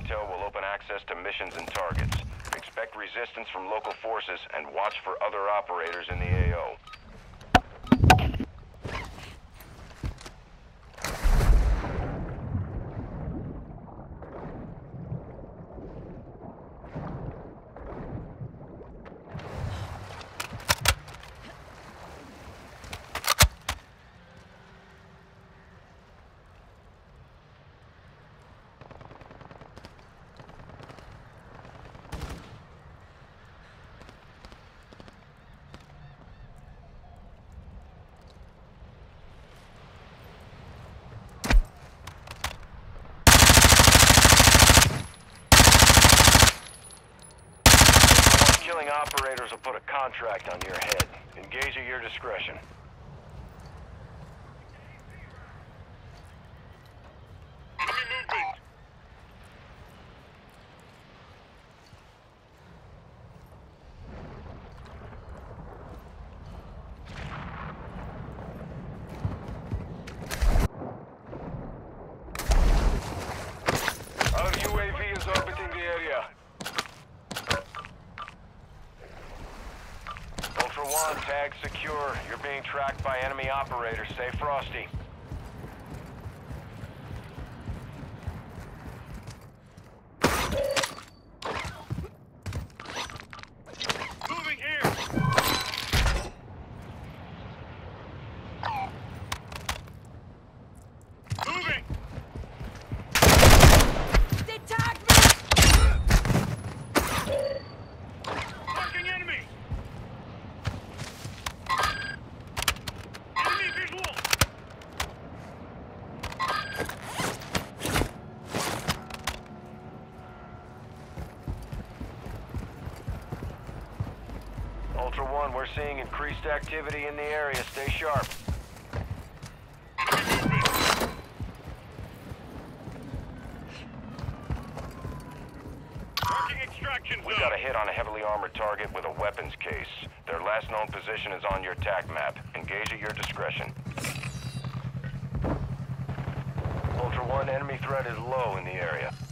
intel will open access to missions and targets. Expect resistance from local forces and watch for other operators in the AO. Killing operators will put a contract on your head. Engage at your discretion. Our UAV is orbiting the area. Ultra One, tag secure. You're being tracked by enemy operators. Stay frosty. Moving here. Moving. They tagged me! Marking enemy. Enemy visual. Ultra One, we're seeing increased activity in the area. Stay sharp. Marking extraction We zone. got a hit on a heavily armored target with a weapons case. Their last known position is on your TAC map. Engage at your discretion. Ultra One, enemy threat is low in the area.